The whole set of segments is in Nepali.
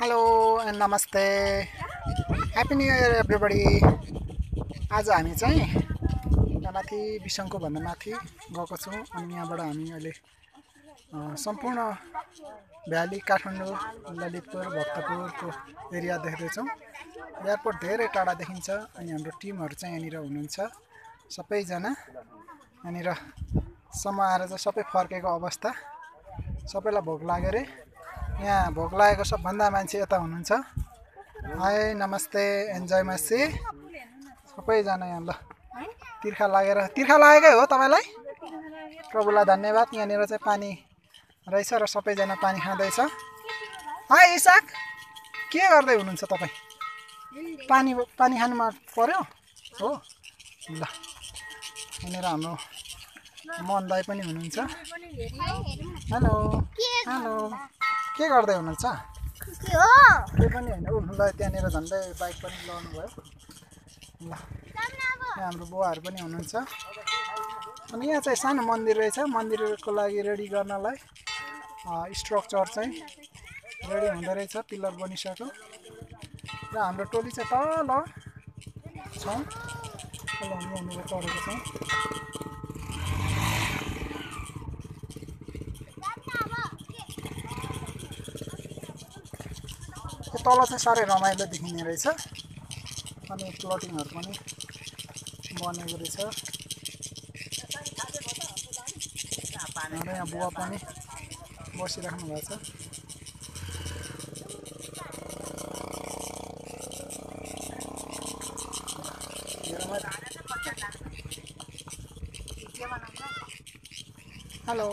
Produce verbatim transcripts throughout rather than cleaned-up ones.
हेलो एन्ड नमस्ते ह्याप्पी न्यू इयर एभ्रिबडी। आज हामी चाहिँ यहाँ माथि बिसङको भन्दा माथि गएको छौँ अनि यहाँबाट हामी अहिले सम्पूर्ण भ्याली काठमाडौँ ललितपुर भक्तपुरको एरिया देख्दैछौँ। एयरपोर्ट धेरै टाढा देखिन्छ अनि हाम्रो टिमहरू चाहिँ यहाँनिर हुनुहुन्छ सबैजना। यहाँनिर सम्म आएर चाहिँ सबै फर्केको अवस्था, सबैलाई भोक लाग्यो अरे। यहाँ भोक लागेको सबभन्दा मान्छे यता हुनुहुन्छ। हाई नमस्ते एन्जॉय मसी सबैजना यहाँ। ल तिर्खा लागेर तिर्खा लागेकै हो तपाईँलाई, प्रभुलाई धन्यवाद। यहाँनिर चाहिँ पानी रहेछ र सबैजना पानी खाँदैछ। हाई इसाक के गर्दै हुनुहुन्छ तपाईँ? पानी पानी खानुमा पर्यो हो। ल यहाँनिर हाम्रो मन दाइ पनि हुनुहुन्छ। हेलो हेलो के गर्दै हुनुहुन्छ? के पनि होइन ऊ ल त्यहाँनिर झन्डै बाइक पनि लगाउनु भयो। ल यहाँ हाम्रो बुवाहरू पनि हुनुहुन्छ। अनि यहाँ चाहिँ सानो मन्दिर रहेछ, मन्दिरको लागि रेडी गर्नलाई स्ट्रक्चर चाहिँ रेडी हुँदो रहेछ, पिलर बनिसक्यो। र हाम्रो टोली चाहिँ तल छौँ, तल हामी यहाँनिर चढेको छौँ। तल चाहिँ साह्रै रमाइलो देखिने रहेछ अनि प्लटिङहरू पनि बनेको रहेछ। र यहाँ बुवा पनि बसिराख्नु भएको छ। हेलो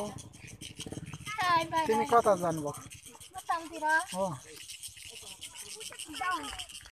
तिमी कता जानुभयो? हो